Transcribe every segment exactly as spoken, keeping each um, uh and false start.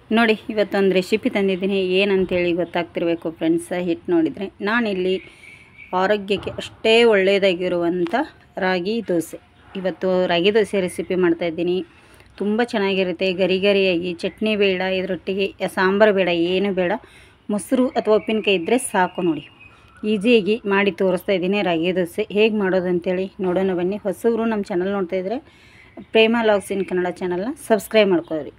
ನೋಡಿ ಇವತ್ತೊಂದು ರೆಸಿಪಿ ತಂದಿದ್ದೀನಿ ಏನಂತೇಳಿ ಗೊತ್ತಾಗ್ತಿರಬೇಕು ಫ್ರೆಂಡ್ಸ್. ಹಿಟ್ಟು ನೋಡಿದರೆ ನಾನಿಲ್ಲಿ ಆರೋಗ್ಯಕ್ಕೆ ಅಷ್ಟೇ ಒಳ್ಳೆಯದಾಗಿರುವಂಥ ರಾಗಿ ದೋಸೆ, ಇವತ್ತು ರಾಗಿ ದೋಸೆ ರೆಸಿಪಿ ಮಾಡ್ತಾಯಿದ್ದೀನಿ. ತುಂಬ ಚೆನ್ನಾಗಿರುತ್ತೆ, ಗರಿ ಗರಿಯಾಗಿ. ಚಟ್ನಿ ಬೇಡ, ಇದರೊಟ್ಟಿಗೆ ಸಾಂಬಾರು ಬೇಡ, ಏನು ಬೇಡ, ಮೊಸರು ಅಥವಾ ಉಪ್ಪಿನಕಾಯಿ ಇದ್ದರೆ ಸಾಕು. ನೋಡಿ ಈಸಿಯಾಗಿ ಮಾಡಿ ತೋರಿಸ್ತಾ ಇದ್ದೀನಿ ರಾಗಿ ದೋಸೆ ಹೇಗೆ ಮಾಡೋದು ಅಂತೇಳಿ ನೋಡೋಣ ಬನ್ನಿ. ಹೊಸವರು ನಮ್ಮ ಚಾನಲ್ ನೋಡ್ತಾಯಿದ್ರೆ ಪ್ರೇಮ ಲಾಗ್ಸ್ ಇನ್ ಕನ್ನಡ ಚಾನಲ್ನ ಸಬ್ಸ್ಕ್ರೈಬ್ ಮಾಡ್ಕೊಳ್ರಿ.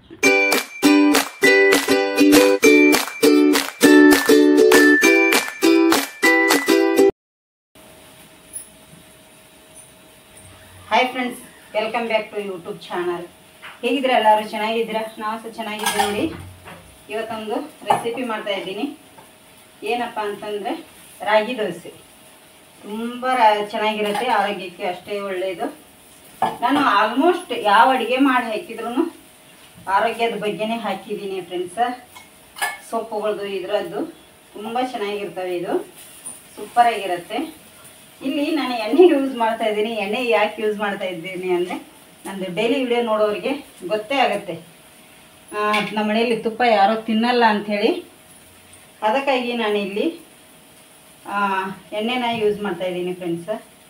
Hi friends, welcome back to YouTube channel. ಹೇಗಿದ್ರೆ ಎಲ್ಲರೂ ಚೆನ್ನಾಗಿದ್ದೀರಾ? ನಾವು ಸಹ ಚೆನ್ನಾಗಿದ್ದೀವಿ. ನೋಡಿ ಇವತ್ತೊಂದು ರೆಸಿಪಿ ಮಾಡ್ತಾ ಇದ್ದೀನಿ. ಏನಪ್ಪ ಅಂತಂದರೆ ರಾಗಿ ದೋಸೆ. ತುಂಬ ಚೆನ್ನಾಗಿರುತ್ತೆ, ಆರೋಗ್ಯಕ್ಕೆ ಅಷ್ಟೇ ಒಳ್ಳೆಯದು. ನಾನು ಆಲ್ಮೋಸ್ಟ್ ಯಾವ ಅಡುಗೆ ಮಾಡಿ ಹಾಕಿದ್ರೂ ಆರೋಗ್ಯದ ಬಗ್ಗೆನೇ ಹಾಕಿದ್ದೀನಿ ಫ್ರೆಂಡ್ಸ. ಸೊಪ್ಪುಗಳದ್ದು ಇದರದ್ದು ತುಂಬ ಚೆನ್ನಾಗಿರ್ತವೆ, ಇದು ಸೂಪರಾಗಿರುತ್ತೆ. ಇಲ್ಲಿ ನಾನು ಎಣ್ಣೆ ಯೂಸ್ ಮಾಡ್ತಾ ಇದ್ದೀನಿ. ಎಣ್ಣೆ ಯಾಕೆ ಯೂಸ್ ಮಾಡ್ತಾ ಇದ್ದೀನಿ ಅಂದರೆ ನಂದು ಡೈಲಿ ವಿಡಿಯೋ ನೋಡೋರಿಗೆ ಗೊತ್ತೇ ಆಗುತ್ತೆ, ನಮ್ಮ ಮನೆಯಲ್ಲಿ ತುಪ್ಪ ಯಾರೋ ತಿನ್ನಲ್ಲ ಅಂಥೇಳಿ. ಅದಕ್ಕಾಗಿ ನಾನು ಇಲ್ಲಿ ಎಣ್ಣೆನ ಯೂಸ್ ಮಾಡ್ತಾ ಇದ್ದೀನಿ ಫ್ರೆಂಡ್ಸ.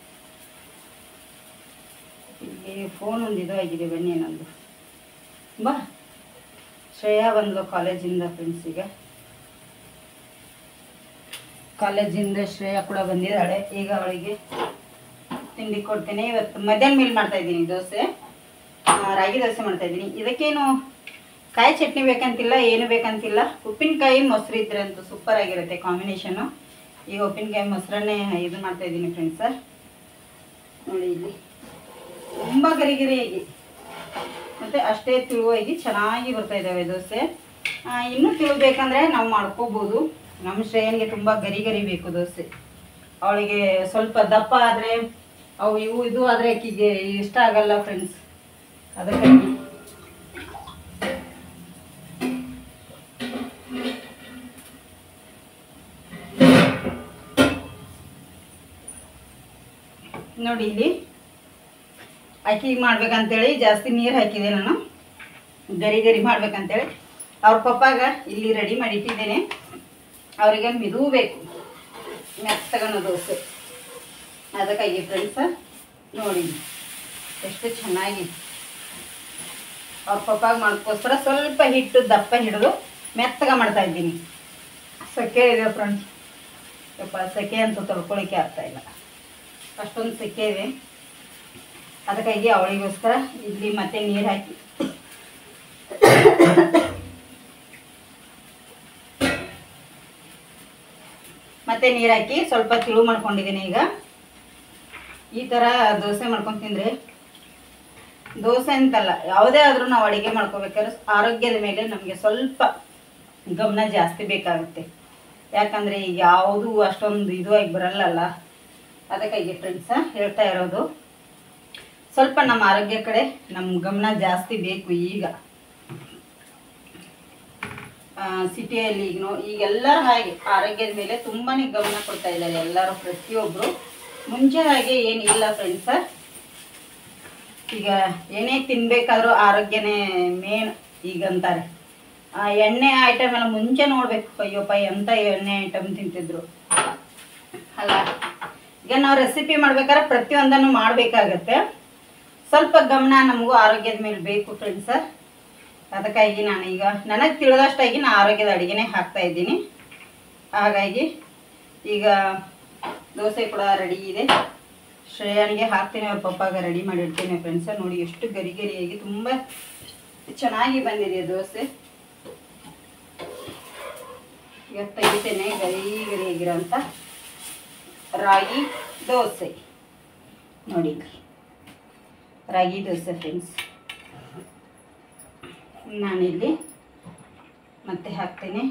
ಇಲ್ಲಿ ಫೋನ್ ಒಂದು ಇದು ಆಗಿದೆ, ಬನ್ನಿ ನಂದು. ಬಾ ಶ್ರೇಯಾ ಬಂದ್ಲು ಕಾಲೇಜಿಂದ ಫ್ರೆಂಡ್ಸ್. ಈಗ ಕಾಲೇಜಿಂದ ಶ್ರೇಯಾ ಕೂಡ ಬಂದಿದ್ದಾಳೆ. ಈಗ ಅವಳಿಗೆ ತಿಂಡಿ ಕೊಡ್ತೀನಿ. ಇವತ್ತು ಮಧ್ಯಾಹ್ನ ಮೇಲೆ ಮಾಡ್ತಾಯಿದ್ದೀನಿ ದೋಸೆ, ರಾಗಿ ದೋಸೆ ಮಾಡ್ತಾಯಿದ್ದೀನಿ. ಇದಕ್ಕೇನು ಕಾಯಿ ಚಟ್ನಿ ಬೇಕಂತಿಲ್ಲ, ಏನು ಬೇಕಂತಿಲ್ಲ. ಉಪ್ಪಿನಕಾಯಿ ಮೊಸರು ಇದ್ರೆ ಅಂತೂ ಸೂಪರಾಗಿರುತ್ತೆ ಕಾಂಬಿನೇಷನು. ಈಗ ಉಪ್ಪಿನಕಾಯಿ ಮೊಸರನ್ನೇ ಇದು ಮಾಡ್ತಾಯಿದ್ದೀನಿ ಫ್ರೆಂಡ್ಸ. ನೋಡಿ ಇಲ್ಲಿ ತುಂಬ ಗರಿ ಗರಿಯಾಗಿ ಮತ್ತು ಅಷ್ಟೇ ತಿಳುವಾಗಿ ಚೆನ್ನಾಗಿ ಬರ್ತಾಯಿದ್ದಾವೆ ದೋಸೆ. ಇನ್ನೂ ತಿಳಬೇಕಂದ್ರೆ ನಾವು ಮಾಡ್ಕೋಬೋದು. ನಮ್ಮ ಶ್ರೇಯನಿಗೆ ತುಂಬ ಗರಿ ಗರಿ ಬೇಕು ದೋಸೆ. ಅವಳಿಗೆ ಸ್ವಲ್ಪ ದಪ್ಪ ಆದರೆ ಅವು ಇವು ಇದು ಆದರೆ ಆಕೆಗೆ ಇಷ್ಟ ಆಗಲ್ಲ ಫ್ರೆಂಡ್ಸ್. ಅದಕ್ಕಾಗಿ ನೋಡಿ ಇಲ್ಲಿ ಆಕೆಗೆ ಮಾಡ್ಬೇಕಂತೇಳಿ ಜಾಸ್ತಿ ನೀರು ಹಾಕಿದೆ ನಾನು, ಗರಿ ಗರಿ ಮಾಡ್ಬೇಕಂತೇಳಿ. ಅವ್ರ ಪಪ್ಪಾಗ ಇಲ್ಲಿ ರೆಡಿ ಮಾಡಿ ಇಟ್ಟಿದ್ದೇನೆ. ಅವರಿಗೆ ಮಿದು ಬೇಕು, ಮೆತ್ತಗನ ದೋಸೆ. ಅದಕ್ಕಾಗಿ ಫ್ರೆಂಡ್ಸ ನೋಡಿ ಎಷ್ಟು ಚೆನ್ನಾಗಿ ಅವ್ರ ಪಪ್ಪಾಗ ಮಾಡೋಕ್ಕೋಸ್ಕರ ಸ್ವಲ್ಪ ಹಿಟ್ಟು ದಪ್ಪ ಹಿಡಿದು ಮೆತ್ತಗ ಮಾಡ್ತಾ ಇದ್ದೀನಿ. ಸೆಕೆ ಇದೆ ಫ್ರೆಂಡ್ಸ್, ಯಪ್ಪ ಸೆಕೆ ಅಂತ ತೊಳ್ಕೊಳ್ಳಿಕ್ಕೆ ಆಗ್ತಾಯಿಲ್ಲ, ಅಷ್ಟೊಂದು ಸೆಕೆ ಇದೆ. ಅದಕ್ಕಾಗಿ ಅವಳಿಗೋಸ್ಕರ ಇಲ್ಲಿ ಮತ್ತೆ ನೀರು ಹಾಕಿ ಮತ್ತೆ ನೀರು ಹಾಕಿ ಸ್ವಲ್ಪ ತಿಳು ಮಾಡ್ಕೊಂಡಿದ್ದೀನಿ. ಈಗ ಈ ಥರ ದೋಸೆ ಮಾಡ್ಕೊಂಡು ತಿಂದರೆ, ದೋಸೆ ಅಂತಲ್ಲ ಯಾವುದೇ ಆದರೂ ನಾವು ಅಡುಗೆ ಮಾಡ್ಕೋಬೇಕಾದ್ರೆ ಆರೋಗ್ಯದ ಮೇಲೆ ನಮಗೆ ಸ್ವಲ್ಪ ಗಮನ ಜಾಸ್ತಿ ಬೇಕಾಗುತ್ತೆ. ಯಾಕಂದರೆ ಈಗ ಯಾವುದೂ ಅಷ್ಟೊಂದು ಇದು ಆಗಿ ಬರಲ್ಲಲ್ಲ. ಅದಕ್ಕಾಗಿ ಫ್ರೆಂಡ್ಸ ಹೇಳ್ತಾ ಇರೋದು, ಸ್ವಲ್ಪ ನಮ್ಮ ಆರೋಗ್ಯ ಕಡೆ ನಮ್ಮ ಗಮನ ಜಾಸ್ತಿ ಬೇಕು. ಈಗ ಸಿಟಿಯಲ್ಲಿ ಈಗ ನೋ ಈಗೆಲ್ಲರೂ ಹಾಗೆ ಆರೋಗ್ಯದ ಮೇಲೆ ತುಂಬಾ ಗಮನ ಕೊಡ್ತಾ ಇದ್ದಾರೆ ಎಲ್ಲರೂ, ಪ್ರತಿಯೊಬ್ಬರು. ಮುಂಚೆ ಹಾಗೆ ಏನಿಲ್ಲ ಫ್ರೆಂಡ್ಸ. ಈಗ ಏನೇ ತಿನ್ನಬೇಕಾದ್ರೂ ಆರೋಗ್ಯನೇ ಮೇನ್ ಈಗ ಅಂತಾರೆ. ಎಣ್ಣೆ ಐಟಮ್ ಎಲ್ಲ ಮುಂಚೆ ನೋಡಬೇಕು, ಅಯ್ಯಪ್ಪ ಎಂಥ ಎಣ್ಣೆ ಐಟಮ್ ತಿಂತಿದ್ರು ಅಲ್ಲ. ಈಗ ನಾವು ರೆಸಿಪಿ ಮಾಡ್ಬೇಕಾದ್ರೆ ಪ್ರತಿಯೊಂದನ್ನು ಮಾಡಬೇಕಾಗತ್ತೆ. ಸ್ವಲ್ಪ ಗಮನ ನಮಗೂ ಆರೋಗ್ಯದ ಮೇಲೆ ಬೇಕು ಫ್ರೆಂಡ್ಸ. ಅದಕ್ಕಾಗಿ ನಾನು ಈಗ ನನಗೆ ತಿಳಿದಷ್ಟಾಗಿ ನಾನು ಆರೋಗ್ಯದ ಅಡುಗೆನೇ ಹಾಕ್ತಾ ಇದ್ದೀನಿ. ಹಾಗಾಗಿ ಈಗ ದೋಸೆ ಕೂಡ ರೆಡಿ ಇದೆ. ಶ್ರೇಯನಿಗೆ ಹಾಕ್ತೀನಿ, ಅವ್ರ ಪಪ್ಪಾಗ ರೆಡಿ ಮಾಡಿರ್ತೀನಿ ಫ್ರೆಂಡ್ಸ. ನೋಡಿ ಎಷ್ಟು ಗರಿ ಗರಿಯಾಗಿ ತುಂಬ ಚೆನ್ನಾಗಿ ಬಂದಿದೆ ದೋಸೆ. ಈಗ ತೆಗಿತೇನೆ ಗರಿ ಗರಿಯಾಗಿರೋಂಥ ರಾಗಿ ದೋಸೆ. ನೋಡಿ ರಾಗಿ ದೋಸೆ ಫ್ರೆಂಡ್ಸ್. ನಾನಿಲ್ಲಿ ಮತ್ತೆ ಹಾಕ್ತೇನೆ.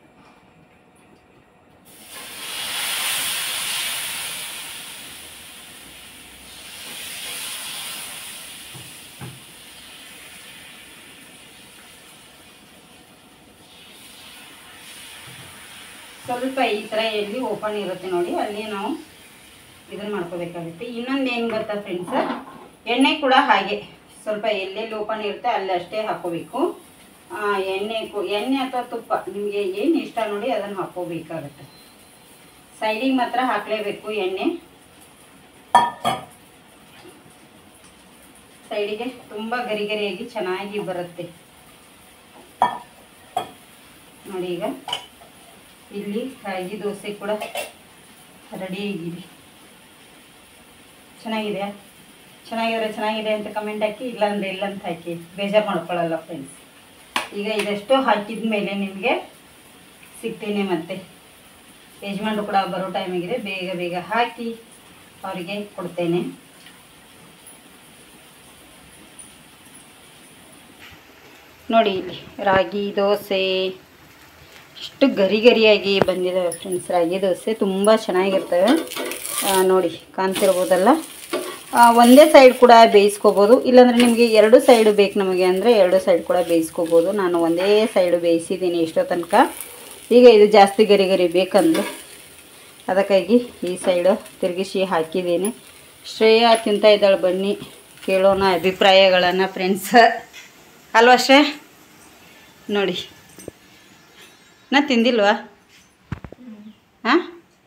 ಸ್ವಲ್ಪ ಈ ಥರ ಎಲ್ಲಿ ಓಪನ್ ಇರುತ್ತೆ ನೋಡಿ, ಅಲ್ಲಿ ನಾವು ಇದನ್ನು ಮಾಡ್ಕೋಬೇಕಾಗುತ್ತೆ. ಇನ್ನೊಂದು ಏನು ಗೊತ್ತಾ ಫ್ರೆಂಡ್ಸ, ಎಣ್ಣೆ ಕೂಡ ಹಾಗೆ ಸ್ವಲ್ಪ ಎಲ್ಲೆಲ್ಲಿ ಓಪನ್ ಇರುತ್ತೆ ಅಲ್ಲಿ ಅಷ್ಟೇ ಹಾಕೋಬೇಕು. ಎಣ್ಣೆ ಎಣ್ಣೆ ಅಥವಾ ತುಪ್ಪ ನಿಮಗೆ ಏನು ಇಷ್ಟ ನೋಡಿ ಅದನ್ನು ಹಾಕೋಬೇಕಾಗತ್ತೆ. ಸೈಡಿಗೆ ಮಾತ್ರ ಹಾಕಲೇಬೇಕು ಎಣ್ಣೆ. ಸೈಡಿಗೆ ತುಂಬ ಗರಿ ಗರಿಯಾಗಿ ಚೆನ್ನಾಗಿ ಬರುತ್ತೆ ನೋಡಿ. ಈಗ ಇಲ್ಲಿ ರಾಗಿ ದೋಸೆ ಕೂಡ ರೆಡಿ ಆಗಿದೆ. ಚೆನ್ನಾಗಿದೆ ಚೆನ್ನಾಗಿದ್ರೆ ಚೆನ್ನಾಗಿದೆ ಅಂತ ಕಮೆಂಟ್ ಹಾಕಿ, ಇಲ್ಲಾಂದರೆ ಇಲ್ಲ ಅಂತ ಹಾಕಿ, ಬೇಜಾರು ಮಾಡ್ಕೊಳ್ಳಲ್ಲ ಫ್ರೆಂಡ್ಸ್. ಈಗ ಇದಷ್ಟು ಹಾಕಿದ ಮೇಲೆ ನಿಮಗೆ ಸಿಗ್ತೀನಿ ಮತ್ತೆ. ಯಜಮಾನ್ರು ಕೂಡ ಬರೋ ಟೈಮಿಗಿದೆ, ಬೇಗ ಬೇಗ ಹಾಕಿ ಅವರಿಗೆ ಕೊಡ್ತೇನೆ. ನೋಡಿ ಇಲ್ಲಿ ರಾಗಿ ದೋಸೆ ಎಷ್ಟು ಗರಿ ಗರಿಯಾಗಿ ಬಂದಿದ್ದಾವೆ ಫ್ರೆಂಡ್ಸ್. ರಾಗಿ ದೋಸೆ ತುಂಬ ಚೆನ್ನಾಗಿರ್ತವೆ ನೋಡಿ, ಕಾಣ್ತಿರ್ಬೋದಲ್ಲ. ಒಂದೇ ಸೈಡ್ ಕೂಡ ಬೇಯಿಸ್ಕೋಬೋದು, ಇಲ್ಲಾಂದರೆ ನಿಮಗೆ ಎರಡು ಸೈಡು ಬೇಕು ನಮಗೆ ಅಂದರೆ ಎರಡು ಸೈಡ್ ಕೂಡ ಬೇಯಿಸ್ಕೋಬೋದು. ನಾನು ಒಂದೇ ಸೈಡು ಬೇಯಿಸಿದ್ದೀನಿ ಎಷ್ಟೋ ತನಕ. ಈಗ ಇದು ಜಾಸ್ತಿ ಗರಿ ಗರಿ ಬೇಕಂದ್ರೆ ಅದಕ್ಕಾಗಿ ಈ ಸೈಡು ತಿರುಗಿಸಿ ಹಾಕಿದ್ದೀನಿ. ಶ್ರೇಯಾ ತಿಂತ ಇದ್ದಾಳೆ, ಬನ್ನಿ ಕೇಳೋಣ ಅಭಿಪ್ರಾಯಗಳನ್ನು ಫ್ರೆಂಡ್ಸ್. ಅಲ್ವಾ ಶ್ರೇಯ? ನೋಡಿ, ನಾ ತಿಂದಿಲ್ವಾ? ಹಾಂ,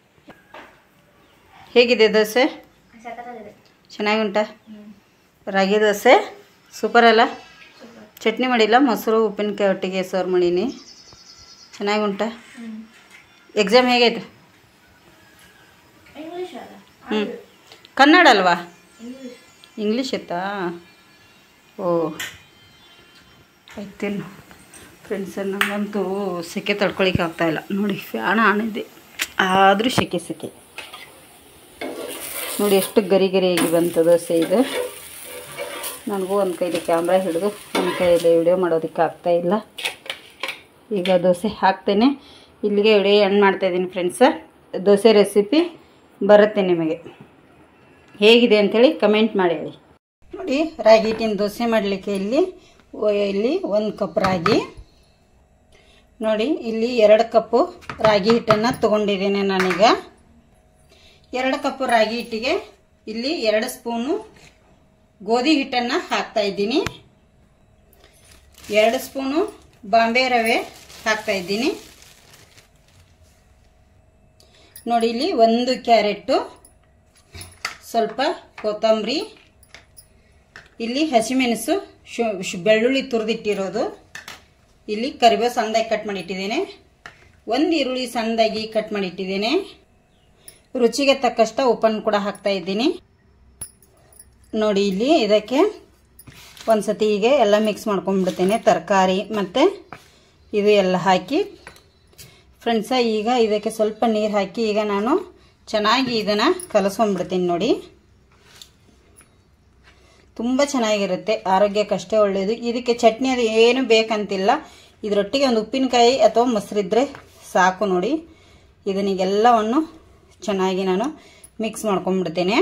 ಹೇಗಿದೆ ದೋಸೆ? ಚೆನ್ನಾಗುಂಟ? ರಾಗಿ ದೋಸೆ ಸೂಪರ್ ಅಲ್ಲ? ಚಟ್ನಿ ಮಾಡಿಲ್ಲ, ಮೊಸರು ಉಪ್ಪಿನಕಾಯಿ ಒಟ್ಟಿಗೆ ಸರ್ವ್ ಮಾಡೀನಿ. ಚೆನ್ನಾಗುಂಟ? ಎಕ್ಸಾಮ್ ಹೇಗಾಯ್ತು? ಹ್ಞೂ, ಕನ್ನಡ ಅಲ್ವಾ? ಇಂಗ್ಲೀಷ್ ಇತ್ತಾ? ಓ ಆಯ್ತೇನು ಫ್ರೆಂಡ್ಸ್. ನನಗಂತೂ ಸೆಕೆ ತಡ್ಕೊಳಿಕ್ಕೆ ಆಗ್ತಾಯಿಲ್ಲ ನೋಡಿ, ಫ್ಯಾನ್ ಆನ್ ಇದೆ ಆದರೂ ಸೆಕೆ ಸೆಕೆ ನೋಡಿ. ಎಷ್ಟು ಗರಿ ಗರಿಯಾಗಿ ಬಂತು ದೋಸೆ ಇದು. ನನಗೂ ಒಂದು ಕೈಲಿ ಕ್ಯಾಮ್ರಾ ಹಿಡಿದು ಒಂದು ಕೈಯಲ್ಲಿ ವಿಡಿಯೋ ಮಾಡೋದಕ್ಕೆ ಆಗ್ತಾಯಿಲ್ಲ. ಈಗ ದೋಸೆ ಹಾಕ್ತೇನೆ. ಇಲ್ಲಿಗೆ ವಿಡಿಯೋ ಎಂಡ್ ಮಾಡ್ತಾಯಿದ್ದೀನಿ ಫ್ರೆಂಡ್ಸ. ದೋಸೆ ರೆಸಿಪಿ ಬರುತ್ತೆ ನಿಮಗೆ, ಹೇಗಿದೆ ಅಂಥೇಳಿ ಕಮೆಂಟ್ ಮಾಡಿ ಹೇಳಿ. ನೋಡಿ, ರಾಗಿ ಹಿಟ್ಟಿನ ದೋಸೆ ಮಾಡಲಿಕ್ಕೆ ಇಲ್ಲಿ ಇಲ್ಲಿ ಒಂದು ಕಪ್ ರಾಗಿ ನೋಡಿ, ಇಲ್ಲಿ ಎರಡು ಕಪ್ಪು ರಾಗಿ ಹಿಟ್ಟನ್ನು ತೊಗೊಂಡಿದ್ದೇನೆ ನಾನೀಗ. ಎರಡು ಕಪ್ಪು ರಾಗಿ ಹಿಟ್ಟಿಗೆ ಇಲ್ಲಿ ಎರಡು ಸ್ಪೂನು ಗೋಧಿ ಹಿಟ್ಟನ್ನು ಹಾಕ್ತಾ ಇದ್ದೀನಿ. ಎರಡು ಸ್ಪೂನು ಬಾಂಬೆ ರವೆ ಹಾಕ್ತಾ ಇದ್ದೀನಿ ನೋಡಿ. ಇಲ್ಲಿ ಒಂದು ಕ್ಯಾರೆಟು, ಸ್ವಲ್ಪ ಕೊತ್ತಂಬರಿ, ಇಲ್ಲಿ ಹಸಿಮೆಣಸು, ಶು ಬೆಳ್ಳುಳ್ಳಿ ತುರಿದಿಟ್ಟಿರೋದು, ಇಲ್ಲಿ ಕರಿಬೇವು ಸಣ್ಣದಾಗಿ ಕಟ್ ಮಾಡಿಟ್ಟಿದ್ದೇನೆ, ಒಂದು ಈರುಳ್ಳಿ ಸಣ್ಣದಾಗಿ ಕಟ್ ಮಾಡಿಟ್ಟಿದ್ದೇನೆ, ರುಚಿಗೆ ತಕ್ಕಷ್ಟ ಉಪ್ಪನ್ನು ಕೂಡ ಹಾಕ್ತಾ ಇದ್ದೀನಿ ನೋಡಿ. ಇಲ್ಲಿ ಇದಕ್ಕೆ ಒಂದು ಸತಿ ಹೀಗೆ ಎಲ್ಲ ಮಿಕ್ಸ್ ಮಾಡ್ಕೊಂಡ್ಬಿಡ್ತೇನೆ, ತರಕಾರಿ ಮತ್ತು ಇದು ಎಲ್ಲ ಹಾಕಿ ಫ್ರೆಂಡ್ಸ. ಈಗ ಇದಕ್ಕೆ ಸ್ವಲ್ಪ ನೀರು ಹಾಕಿ ಈಗ ನಾನು ಚೆನ್ನಾಗಿ ಇದನ್ನು ಕಲಸ್ಕೊಂಡ್ಬಿಡ್ತೀನಿ ನೋಡಿ. ತುಂಬ ಚೆನ್ನಾಗಿರುತ್ತೆ, ಆರೋಗ್ಯಕ್ಕಷ್ಟೇ ಒಳ್ಳೆಯದು. ಇದಕ್ಕೆ ಚಟ್ನಿ ಅದು ಏನು ಬೇಕಂತಿಲ್ಲ, ಇದರೊಟ್ಟಿಗೆ ಒಂದು ಉಪ್ಪಿನಕಾಯಿ ಅಥವಾ ಮೊಸರಿದ್ರೆ ಸಾಕು ನೋಡಿ. ಇದನ್ನೆಲ್ಲವನ್ನು ಚೆನ್ನಾಗಿ ನಾನು ಮಿಕ್ಸ್ ಮಾಡ್ಕೊಂಡ್ಬಿಡ್ತೇನೆ.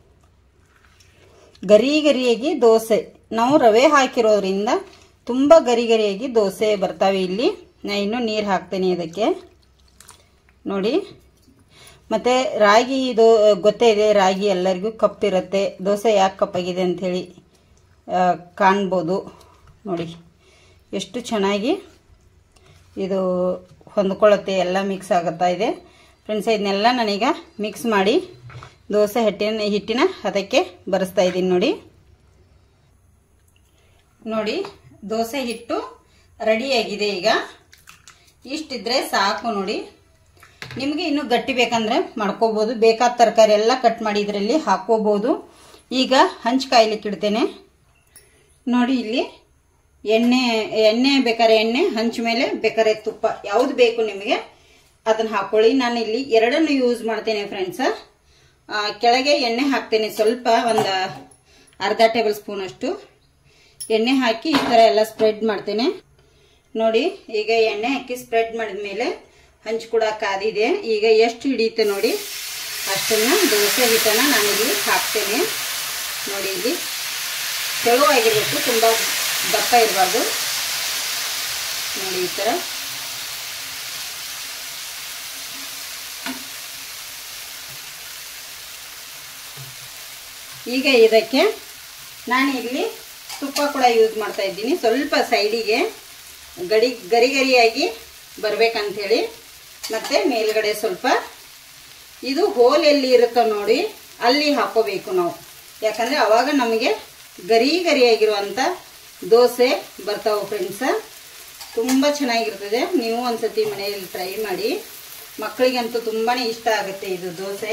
ಗರಿ ಗರಿಯಾಗಿ ದೋಸೆ, ನಾವು ರವೆ ಹಾಕಿರೋದ್ರಿಂದ ತುಂಬ ಗರಿ ಗರಿಯಾಗಿ ದೋಸೆ ಬರ್ತಾವೆ. ಇಲ್ಲಿ ನಾನು ಇನ್ನೂ ನೀರು ಹಾಕ್ತೇನೆ ಇದಕ್ಕೆ ನೋಡಿ. ಮತ್ತು ರಾಗಿ ಇದು ಗೊತ್ತೇ ಇದೆ, ರಾಗಿ ಎಲ್ಲರಿಗೂ ಕಪ್ಪಿರುತ್ತೆ. ದೋಸೆ ಯಾಕೆ ಕಪ್ಪಾಗಿದೆ ಅಂಥೇಳಿ ಕಾಣ್ಬೋದು ನೋಡಿ. ಎಷ್ಟು ಚೆನ್ನಾಗಿ ಇದು ಹೊಂದ್ಕೊಳ್ಳುತ್ತೆ, ಎಲ್ಲ ಮಿಕ್ಸ್ ಆಗುತ್ತಾ ಇದೆ ಫ್ರೆಂಡ್ಸ್. ಇದನ್ನೆಲ್ಲ ನಾನೀಗ ಮಿಕ್ಸ್ ಮಾಡಿ ದೋಸೆ ಹಿಟ್ಟಿನ ಹಿಟ್ಟಿನ ಅದಕ್ಕೆ ಬರೆಸ್ತಾ ಇದ್ದೀನಿ ನೋಡಿ. ನೋಡಿ, ದೋಸೆ ಹಿಟ್ಟು ರೆಡಿಯಾಗಿದೆ. ಈಗ ಇಷ್ಟಿದ್ರೆ ಸಾಕು ನೋಡಿ. ನಿಮಗೆ ಇನ್ನೂ ಗಟ್ಟಿ ಬೇಕಂದ್ರೆ ಮಾಡ್ಕೋಬೋದು, ಬೇಕಾದ ತರಕಾರಿ ಎಲ್ಲ ಕಟ್ ಮಾಡಿ ಇದರಲ್ಲಿ ಹಾಕೋಬೋದು. ಈಗ ಹಂಚು ಕಾಯ್ಲಿಕ್ಕೆ ಇಡ್ತೇನೆ ನೋಡಿ. ಇಲ್ಲಿ ಎಣ್ಣೆ ಎಣ್ಣೆ ಬೇಕಾದ್ರೆ ಎಣ್ಣೆ, ಹಂಚು ಮೇಲೆ ಬೇಕಾದ್ರೆ ತುಪ್ಪ, ಯಾವುದು ಬೇಕು ನಿಮಗೆ ಅದನ್ನು ಹಾಕೊಳ್ಳಿ. ನಾನು ಇಲ್ಲಿ ಎರಡನ್ನು ಯೂಸ್ ಮಾಡ್ತೇನೆ ಫ್ರೆಂಡ್ಸ್. ಕೆಳಗೆ ಎಣ್ಣೆ ಹಾಕ್ತೇನೆ ಸ್ವಲ್ಪ, ಒಂದು ಅರ್ಧ ಟೇಬಲ್ ಸ್ಪೂನ್ ಅಷ್ಟು ಎಣ್ಣೆ ಹಾಕಿ ಈ ಥರ ಎಲ್ಲ ಸ್ಪ್ರೆಡ್ ಮಾಡ್ತೇನೆ ನೋಡಿ. ಈಗ ಎಣ್ಣೆ ಹಾಕಿ ಸ್ಪ್ರೆಡ್ ಮಾಡಿದ ಮೇಲೆ ಹಂಚು ಕೂಡ ಕಾದಿದೆ. ಈಗ ಎಷ್ಟು ಹಿಡಿಯುತ್ತೆ ನೋಡಿ ಅಷ್ಟನ್ನು ದೋಸೆ ಹಿಟ್ಟನ್ನು ನಾನಿಲ್ಲಿ ಹಾಕ್ತೇನೆ ನೋಡಿ. ಇಲ್ಲಿ ತೆಳುವಾಗಿರಬೇಕು, ತುಂಬ ದಪ್ಪ ಇರಬಾರ್ದು ನೋಡಿ. ಈ ಥರ ಈಗ ಇದಕ್ಕೆ ನಾನು ಇಲ್ಲಿ ತುಪ್ಪ ಕೂಡ ಯೂಸ್ ಮಾಡ್ತಾ ಇದ್ದೀನಿ. ಸ್ವಲ್ಪ ಸೈಡಿಗೆ ಗಡಿ ಗರಿ ಗರಿಯಾಗಿ ಬರ್ಬೇಕಂತೇಳಿ. ಮತ್ತೆ ಮೇಲ್ಗಡೆ ಸ್ವಲ್ಪ ಇದು ಹೋಲ್ ಎಲ್ಲಿ ಇರುತ್ತೋ ನೋಡಿ ಅಲ್ಲಿ ಹಾಕೋಬೇಕು ನಾವು, ಯಾಕಂದ್ರೆ ಅವಾಗ ನಮಗೆ ಗರಿ ಗರಿಯಾಗಿರುವಂತ ದೋಸೆ ಬರ್ತಾವೆ ಫ್ರೆಂಡ್ಸ್. ತುಂಬ ಚೆನ್ನಾಗಿರ್ತದೆ. ನೀವು ಒಂದ್ಸತಿ ಮನೆಯಲ್ಲಿ ಟ್ರೈ ಮಾಡಿ. ಮಕ್ಕಳಿಗಂತೂ ತುಂಬಾನೇ ಇಷ್ಟ ಆಗುತ್ತೆ ಇದು ದೋಸೆ.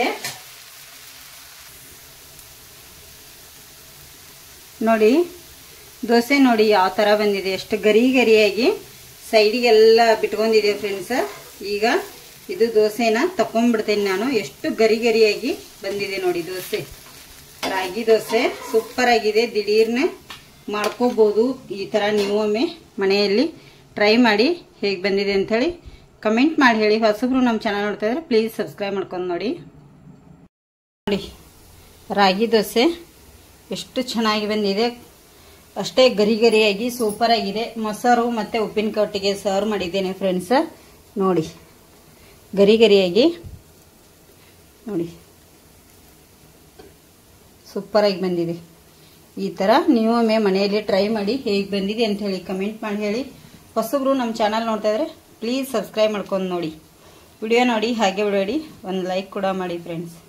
ನೋಡಿ ದೋಸೆ ನೋಡಿ ಯಾವ ಥರ ಬಂದಿದೆ, ಎಷ್ಟು ಗರಿ ಗರಿಯಾಗಿ ಸೈಡಿಗೆಲ್ಲ ಬಿಟ್ಕೊಂಡಿದೆ ಫ್ರೆಂಡ್ಸ್. ಈಗ ಇದು ದೋಸೆನ ತಕೊಂಡ್ಬಿಡ್ತೇನೆ ನಾನು. ಎಷ್ಟು ಗರಿ ಗರಿಯಾಗಿ ಬಂದಿದೆ ನೋಡಿ ದೋಸೆ. ರಾಗಿ ದೋಸೆ ಸೂಪರ್ ಆಗಿದೆ. ದಿಢೀರ್ನೆ ಮಾಡ್ಕೋಬೋದು ಈ ಥರ. ನೀವು ಒಮ್ಮೆ ಮನೆಯಲ್ಲಿ ಟ್ರೈ ಮಾಡಿ ಹೇಗೆ ಬಂದಿದೆ ಅಂಥೇಳಿ ಕಮೆಂಟ್ ಮಾಡಿ ಹೇಳಿ. ಹೊಸಬ್ರು ನಮ್ಮ ಚಾನಲ್ ನೋಡ್ತಾ ಇದ್ರೆ ಪ್ಲೀಸ್ ಸಬ್ಸ್ಕ್ರೈಬ್ ಮಾಡ್ಕೊಂಡು ನೋಡಿ. ನೋಡಿ ರಾಗಿ ದೋಸೆ ಎಷ್ಟು ಚೆನ್ನಾಗಿ ಬಂದಿದೆ, ಅಷ್ಟೇ ಗರಿ ಗರಿಯಾಗಿ ಸೂಪರ್ ಆಗಿದೆ. ಮೊಸರು ಮತ್ತು ಉಪ್ಪಿನಕಾಯಿಗೆ ಸರ್ವ್ ಮಾಡಿದ್ದೇನೆ ಫ್ರೆಂಡ್ಸ್. ನೋಡಿ ಗರಿ ಗರಿಯಾಗಿ ನೋಡಿ ಸೂಪರ್ ಆಗಿ ಬಂದಿದೆ. ಈ ಥರ ನೀವು ಒಮ್ಮೆ ಮನೆಯಲ್ಲಿ ಟ್ರೈ ಮಾಡಿ ಹೇಗೆ ಬಂದಿದೆ ಅಂತ ಹೇಳಿ ಕಮೆಂಟ್ ಮಾಡಿ ಹೇಳಿ. ಹೊಸಬ್ರು ನಮ್ಮ ಚಾನಲ್ ನೋಡ್ತಾ ಇದ್ರೆ ಪ್ಲೀಸ್ ಸಬ್ಸ್ಕ್ರೈಬ್ ಮಾಡ್ಕೊಂಡು ನೋಡಿ. ವಿಡಿಯೋ ನೋಡಿ ಹಾಗೆ ಬಿಡಬೇಡಿ, ಒಂದು ಲೈಕ್ ಕೂಡ ಮಾಡಿ ಫ್ರೆಂಡ್ಸ್.